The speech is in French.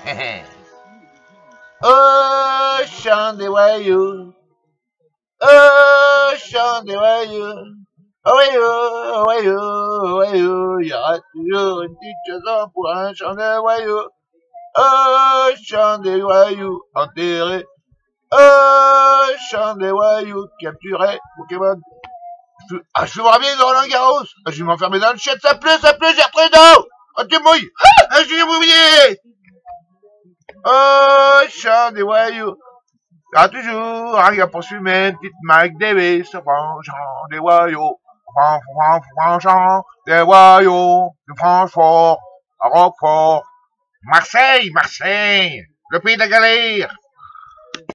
Au chant des voyous, au chant des voyous, oh voyou, il y aura toujours une petite chanson pour un chant de voyous. Au chant des voyous, enterré, au chant des voyous, capturé, Pokémon. Je vais voir bien dans Roland Garros. Je vais m'enfermer dans le chat, ça pleut, j'ai retrouvé d'eau. Oh, tu mouilles. Je vais mouiller. Oh, chant des voyous. Ah, toujours, il a poursuivi même petite Mike Davis, franchant des voyous, franchant des voyous, de Francfort, à Roquefort, Marseille, le pays de la galère.